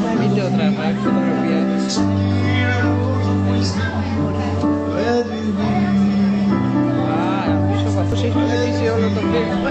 Βίντεο τραβάει, φωτογραφία. Πίσω από αυτούς έχει πετύχει όλο το κλίμα.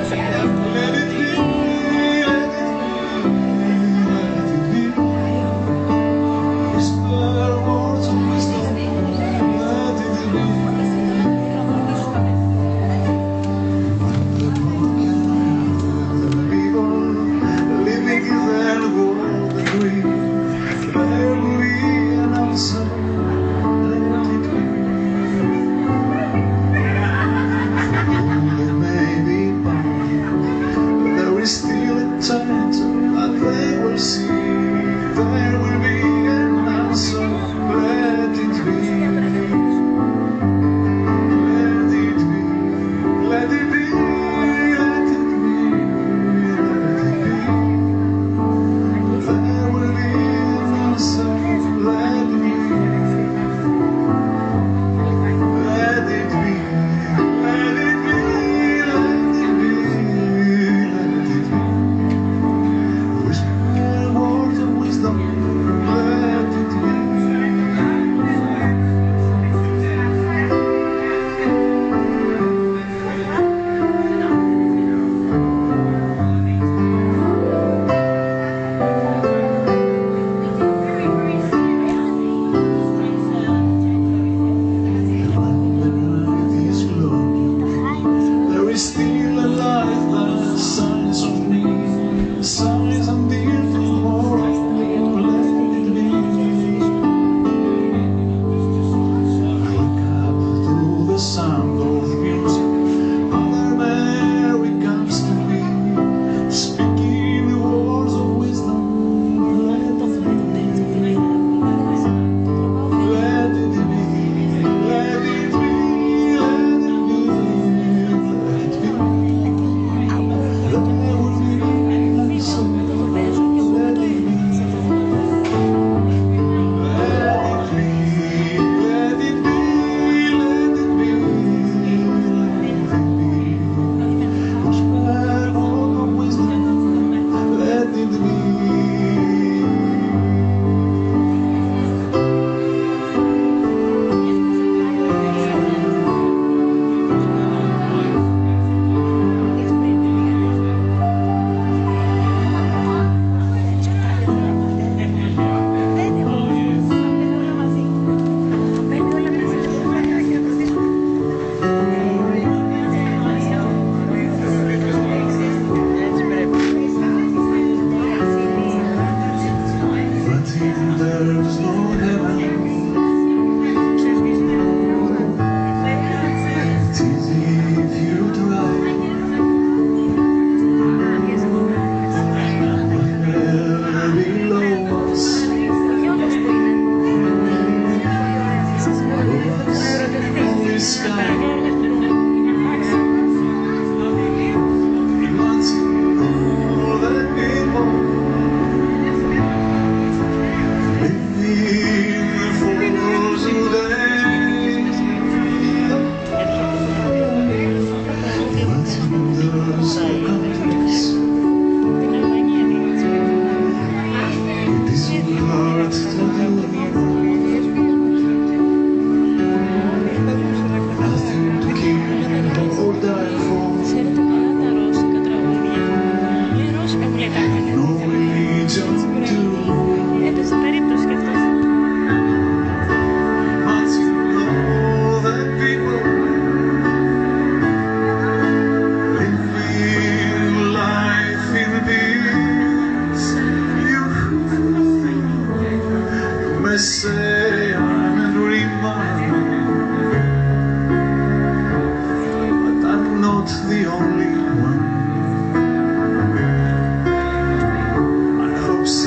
Say I'm a dreamer, but I'm not the only one. I hope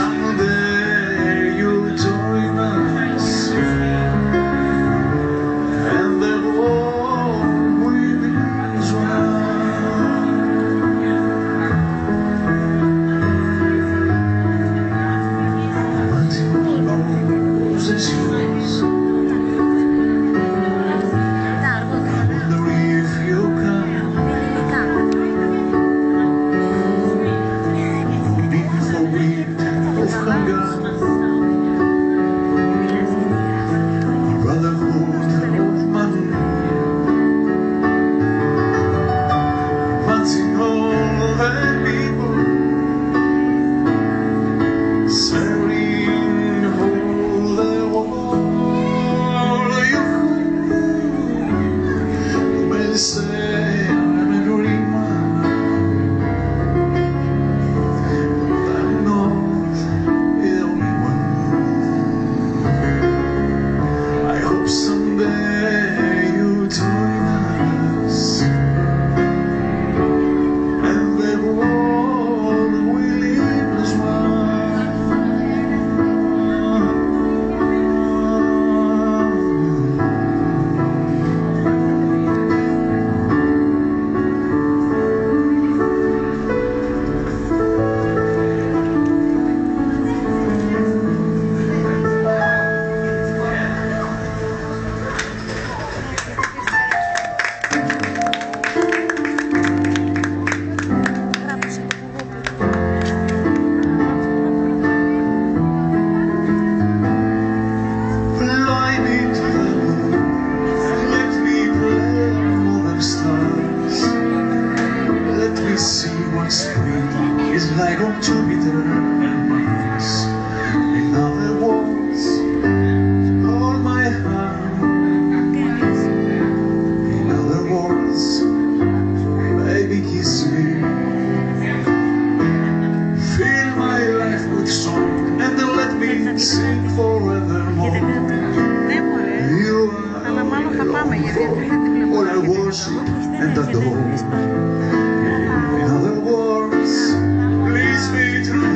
the door. In other words, please be true.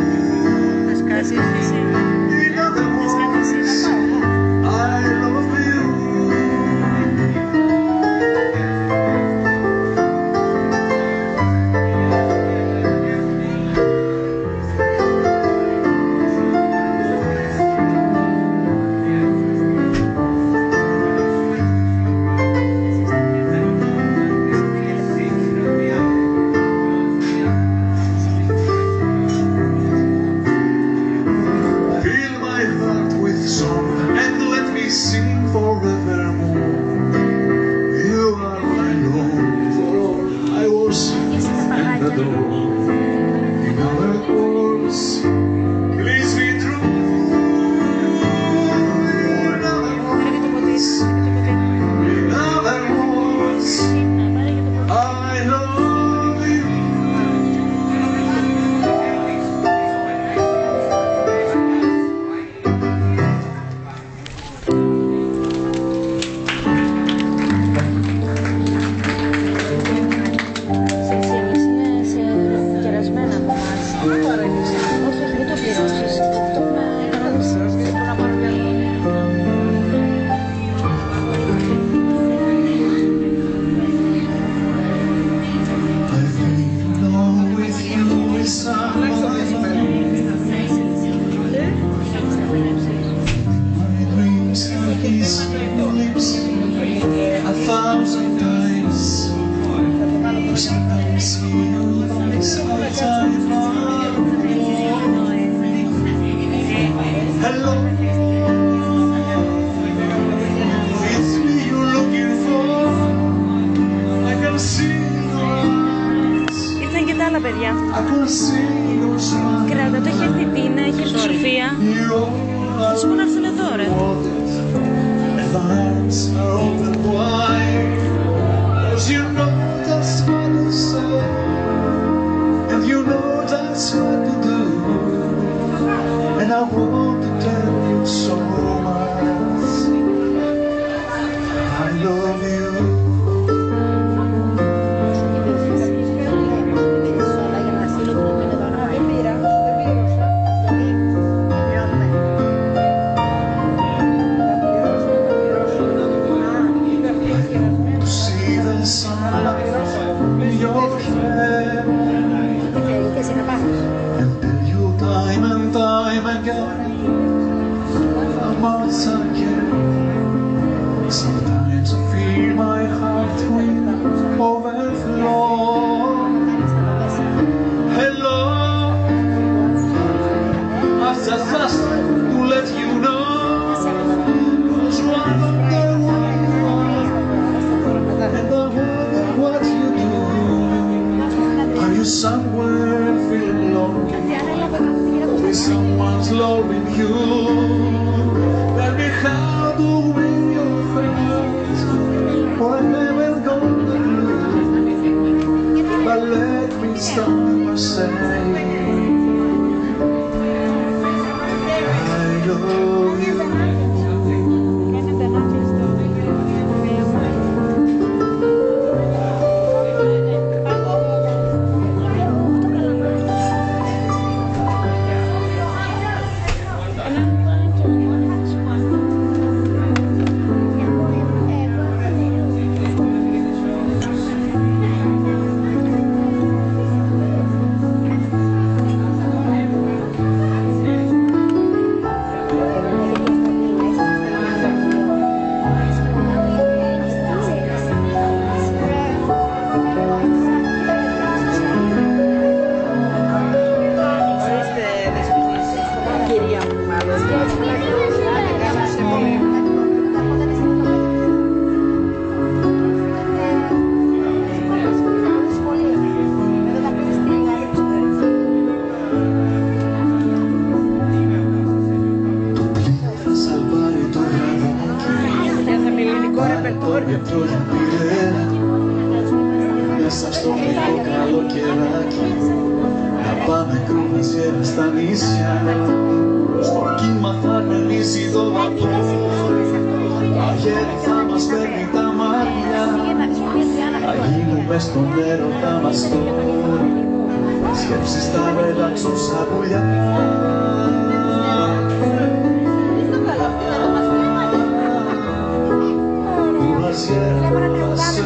In other words, I love you. Sing forevermore. You are my Lord, for all I worship and adore. In other words, please be true. In other words, I love you. A thousand times, sometimes hello, it's me you're looking for. I can see your eyes. Ήρθαν και τα άλλα παιδιά. I can see your smile. Κράτα, το έχει έρθει η Τίνα, έχει έρθει η Σοφία. Θα σου πω να έρθουνε τώρα. Arms are open wide, 'cause you know that's what to say, and you know that's what to do, and I want to tell you so much. I love you. And tell you time and time again how much I care. Sometimes I feel my heart will overflow. Hello, I just to let you know, 'cause one of the world, and I wonder what you do. Are you somewhere feeling lonely? Is someone's loving you? Tell me how to win your friends, or I'm never gonna lose. But let me start by saying I love you. Μέσα στο μικρό καλοκαιράκι να πάμε κρουαζιέρα στα νησιά. Στο κύμα θα μελήσει το βαπόρ, αγέρι θα μας παίρνει τα μάτια. Θα γίνουμε μες στον έρωτα μας τώρα. Σκέψεις θα πετάξουν σαν πουλιά. Που μας γέρασε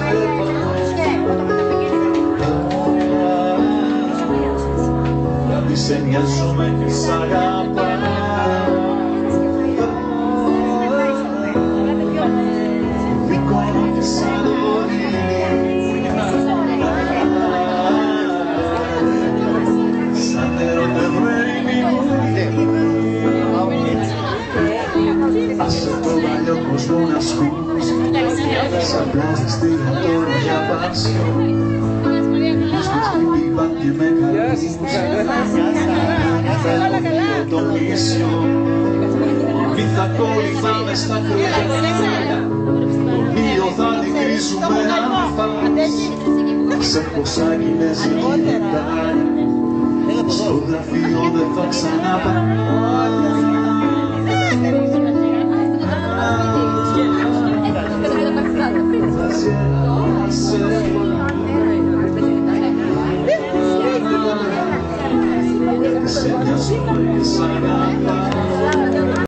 γιατί σε νοιάζομαι και σ' αγαπάω. Δικώνω και σαν δωρή, σαν ερωτευμένη άσε τον παλιό κόσμο να σκούσει, σαν πλάζεις τη τώρα για πάσιο. Είπα και με καλούς, θέλω το νησιό. Μη θα κολληθάμε στα κρύα, τον ήλιο θα την κρίσουμε άνθα. Σε πόσα κινέζικη λιτάρια, στο γραφείο δεν θα ξαναπάω. Se me asoma y se